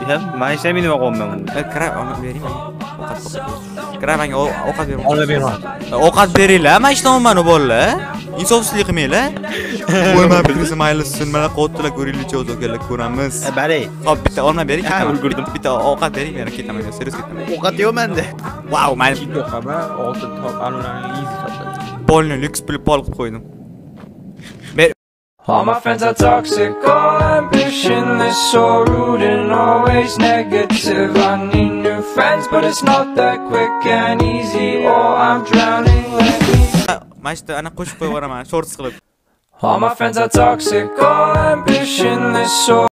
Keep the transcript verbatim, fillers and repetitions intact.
Ya, mana ishlamay nima qilyapman bunda? Kira olib bering. Ovqat to'qib. Kira menga ovqat bering. Olib beraman. Ovqat beringlar, men ishlayman bolalar. Insofsizlik qilmanglar. Qo'yma bizni maylisin, mana qotdilar ko'ringlar o'zi kelib ko'ramiz. Bari. Hop, bitta olma bering. Ha, ulgurdim. Bitta ovqat bering, men ketaman, serios ketaman. Ovqat yo'q menda. Wow, men Yo'q, ama oltin top alunlarni easy topdim. polni lyuks pul pol qilib qo'ydim. All my friends are toxic, all ambitionless, so rude and always negative. I need new friends, but it's not that quick and easy, or I'm drowning. Let me. Mashta ana qo'shib qo'yib yuboraman, shorts qilib. All my friends are toxic, all ambitionless, so